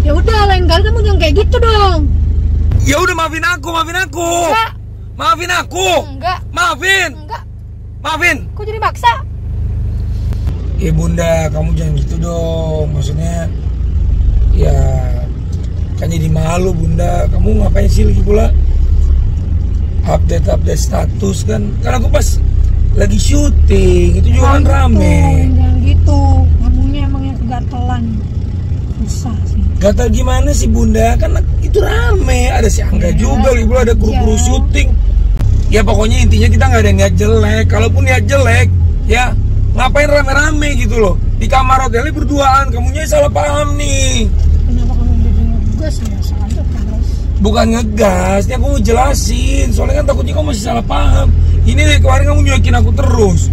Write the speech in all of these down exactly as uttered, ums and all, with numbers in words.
Ya udah, lain kali kamu jangan kayak gitu dong. Ya udah, maafin aku, maafin aku. Enggak. Maafin aku. Enggak. Maafin. Enggak. Maafin. Kok jadi maksa? Ya bunda, kamu jangan gitu dong. Maksudnya, ya kan jadi malu bunda. Kamu ngapain sih lagi pula update-update status kan? Kan aku pas lagi syuting, itu juga kan rame. Jangan gitu, kamunya emang yang kegatelan. Susah sih. Gatal gimana sih bunda? Kan itu rame, ada si Angga Ya, juga, lagi pula ada kru-kru ya. syuting. Ya pokoknya intinya kita nggak ada yang niat jelek. Kalaupun niat jelek, ya ngapain rame-rame gitu loh. Di kamar hotelnya berduaan, kamunya salah paham nih. Kenapa kamu jadi ngegas ya? Salah terus. Bukan ngegas, ini aku mau jelasin. Soalnya kan takutnya kamu masih salah paham. Ini dari kemarin kamu nyuekin aku terus.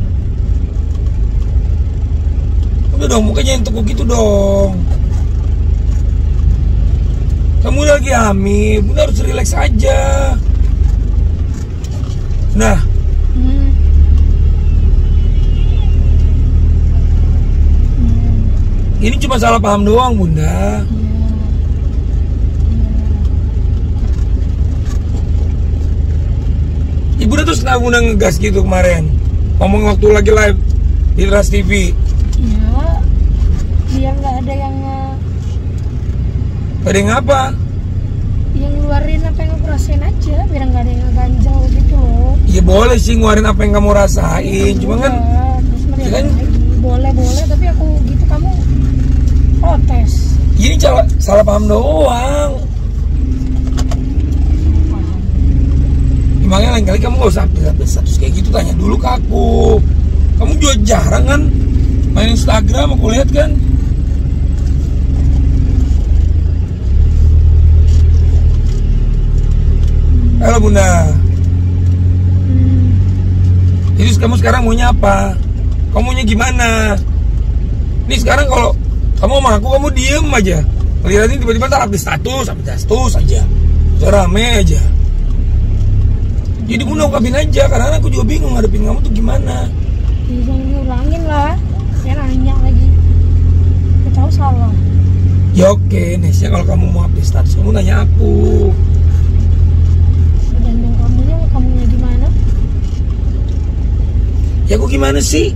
Udah dong, mukanya yang tekuk gitu dong. Kamu lagi hamil, bunda harus relax aja. Nah, Hmm. Hmm. ini cuma salah paham doang bunda. Ibu udah terus kenapa bunda ngegas gitu kemarin? Ngomong waktu lagi live di Trans T V. Ya, biar nggak ada yang uh, Ada yang apa? yang ngeluarin apa yang aku rasain aja, biar nggak ada yang ngeganjel gitu loh. Ya boleh sih ngeluarin apa yang kamu rasain, cuma kan terus mereka ya kan? lagi boleh boleh, tapi aku gitu kamu protes. ini salah, salah paham doang. Paham. Makanya lain kali kamu gak usah update status kayak gitu, tanya dulu ke aku. Kamu juga jarang kan main Instagram, aku lihat kan. Halo bunda. Hmm. Jadi kamu sekarang maunya apa? Kamu maunya gimana? Nih sekarang kalau kamu sama aku, kamu diem aja. Lihatin tiba-tiba ntar update status, update status aja. Udah rame aja. Jadi bunda ungkapin aja, karena aku juga bingung ngadepin kamu tuh gimana. Ya, jangan diulangin lah. Saya nanya lagi. Aku tahu salah. Ya oke, nextnya kalau kamu mau update status, kamu nanya aku. Dan kamunya, kamunya gimana? Ya aku gimana sih?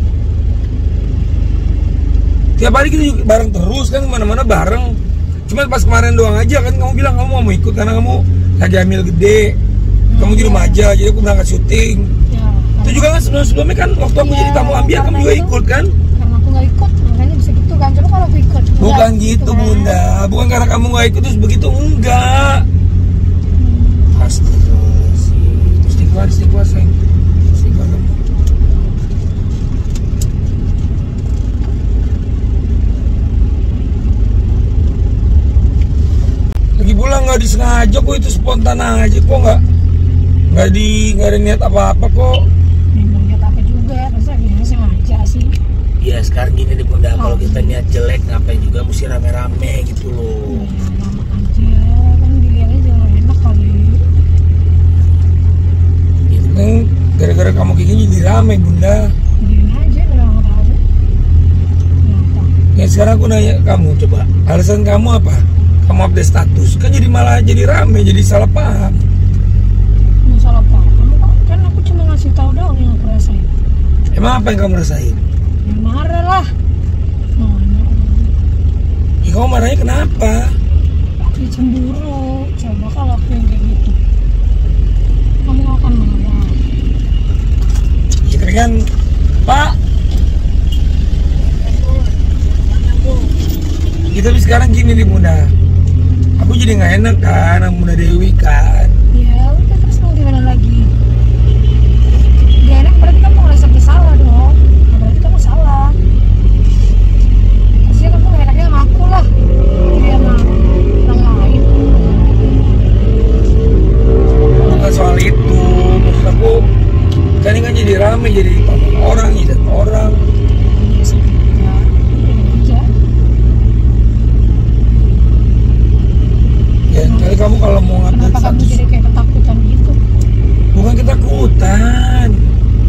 Tiap hari kita juga bareng terus kan, kemana-mana bareng. Cuma pas kemarin doang aja kan kamu bilang kamu mau ikut karena kamu lagi hamil gede. Kamu di rumah aja, jadi aku berangkat syuting. Ya, Itu juga kan sebelum-sebelumnya kan waktu aku ya, jadi tamu ambiar kamu juga itu, ikut kan? Karena aku nggak ikut, makanya bisa gitu kan. Coba kalau aku ikut. Bukan enggak, gitu kan. bunda, bukan karena kamu nggak ikut terus begitu, enggak. Astagfirullahaladzim. Istighfar, istighfar sayang. Istighfar kamu. Lagi pulang nggak disengaja kok, itu spontan aja kok, nggak nggak di nggak ada niat apa-apa kok. Memang niat apa juga, masa biasa sengaja sih. Ya sekarang gini nih bunda, kalau kita niat jelek ngapain juga mesti rame-rame gitu loh. Ya, lama aja, kan dilihatnya jangan enak kali. Itu kan gara-gara kamu kayak gini jadi rame bunda. Biarin aja, udah nggak tahu. Kenapa? Ya sekarang aku nanya kamu, coba alasan kamu apa? Kamu update status kan jadi malah jadi rame, jadi salah paham. Masalah apa? Kamu kok, kan aku cuma ngasih tahu doang yang aku rasain. Emang apa yang kamu rasain? Ya marah lah. Mana? Ya kamu marahnya kenapa? Ya cemburu. Coba kalau aku yang kayak gitu, kamu akan marah. Ya tapi kan Pak, kita tapi sekarang gini nih bunda, aku jadi nggak enak kan sama Bunda Dewi kan. Ya udah, terus mau gimana lagi? Gak enak berarti kamu ngerasa bersalah dong. Nah, berarti kamu salah. Harusnya kamu gak enaknya sama aku lah, jadi sama orang lain. Bukan soal itu, maksud aku kan ini kan jadi rame, jadi tonton orang, jadi orang. Ya sudah, udah aja. Ya kali kamu kalau mau ngupdate Kenapa kamu status, jadi kayak ketakutan gitu? bukan ketakutan.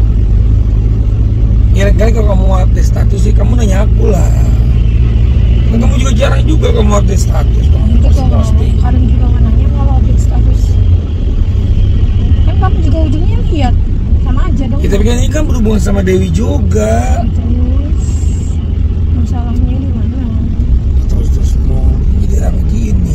Ya kali kalau kamu mau update status sih kamu nanya aku lah. Kan kamu juga jarang juga kamu update status. Kamu Itu posting kalau posting. kadang juga nggak nanya kalau update status. Kan kamu juga ujungnya lihat sama aja dong. Kita pikir ini kan berhubungan sama Dewi juga. Terus masalahnya di mana? Terus terus mau jadi rame gini.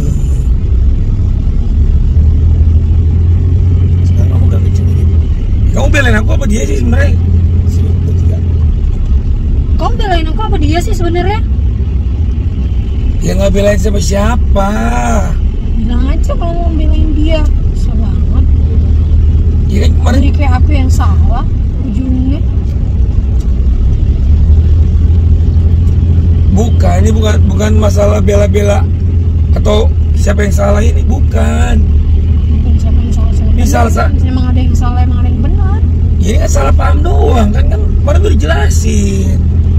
Sekarang kamu udah kecil gitu. Kamu belain aku apa dia sih sebenarnya? Si bertiga. Kamu belain aku apa dia sih sebenarnya? Ya nggak belain siapa siapa. Bilang aja kalau mau belain dia. Susah banget. Ya kan kemarin Jadi kayak aku yang salah ujungnya. bukan, ini bukan bukan masalah bela-bela atau siapa yang salah, ini bukan. Bukan siapa yang salah siapa. Ini salah sa- Emang ada yang salah, emang ada yang benar. Ya ini kan salah paham doang kan kan kemarin udah dijelasin.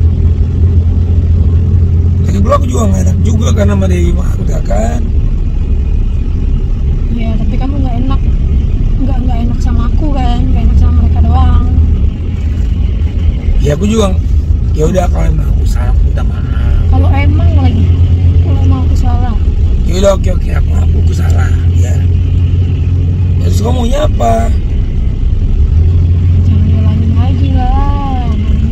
Lagi pula aku juga nggak enak juga karena sama Dewi Mangga kan. Ya tapi kamu nggak enak, nggak nggak enak sama aku kan, nggak enak sama mereka doang. Ya aku juga ya udah kalau emang aku salah aku minta maaf. Kalau emang lagi, kalau emang aku salah, Ya udah oke oke aku aku, aku salah ya. Ya terus kamu maunya apa? jangan ulangin lagi lah.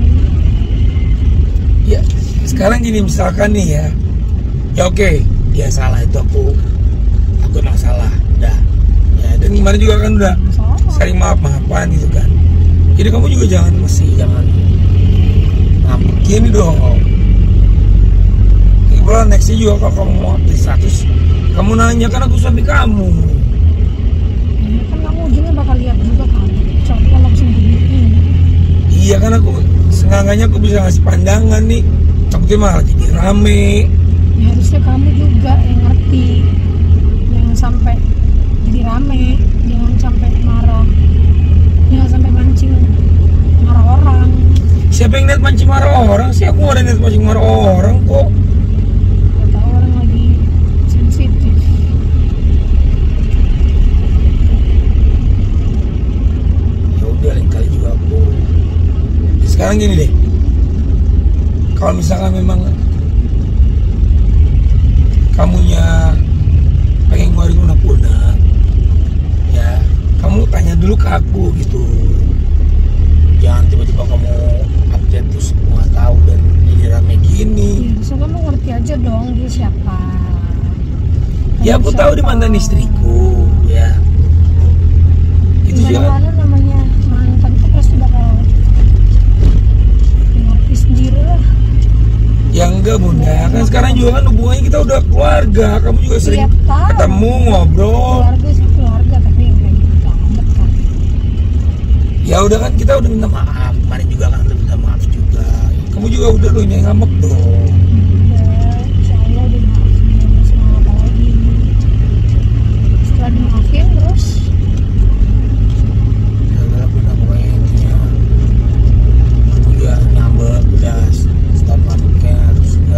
Ya sekarang gini misalkan nih ya. Ya oke dia salah itu aku aku emang salah udah. Ya dan gimana juga kan udah Salah. saling maaf maafan gitu kan. Jadi kamu juga jangan masih jangan ngambek gini dong. Kebetulan nextnya juga kalau kamu mau update status, kamu nanya kan aku suami kamu. Ya kan kamu ujungnya bakal lihat juga kan. Coba kalau aku sembunyiin. Iya kan aku sengangannya aku bisa ngasih pandangan nih. Takutnya malah jadi rame. Ya harusnya kamu juga yang ngerti. Jangan sampai jadi rame, jangan sampai marah, jangan sampai mancing marah orang. Siapa yang niat mancing marah orang sih? Aku gak ada niat mancing marah orang kok. Gak tahu orang lagi sensitif. Ya udah lain kali juga aku. Ya, sekarang gini deh. Kalau misalkan memang kamunya pengen ngeluarin lunak-lunak, ya kamu tanya dulu ke aku gitu. Jangan tiba-tiba kamu update terus semua tahu dan jadi rame gini. Ya harusnya kamu ngerti aja dong dia siapa. Ya Kamu aku tahu siapa. di mantan istriku, ya. Itu Gimana juga. mana namanya mantan tuh pasti bakal ngerti sendiri lah. Ya enggak bunda, kan sekarang juga kan hubungannya kita udah keluarga. Kamu juga sering Tiap tahun. ketemu ngobrol. Keluarga sih keluarga tapi yang kayak gitu banget kan. Ya udah kan kita udah minta maaf. Kemarin juga kan udah minta maaf juga. Kamu juga udah loh yang ngambek dong. Udah, insya Allah udah maafin sama apa lagi. Setelah dimaafin terus Ya udah bunda pokoknya intinya aku juga ngambek udah stop ngambeknya terus juga.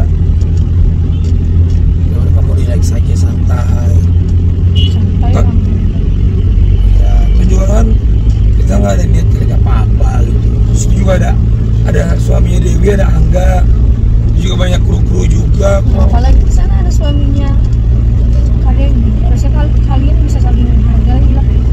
Ya udah kamu relax aja santai. santai Kak. lah. Ya itu juga kan kita nggak ada niat jelek apa-apa gitu. Terus juga ada ada suaminya Dewi, ada Angga, juga banyak kru-kru juga kok. Apalagi di sana ada suaminya. Kalian harusnya kal- kalian bisa saling menghargai lah.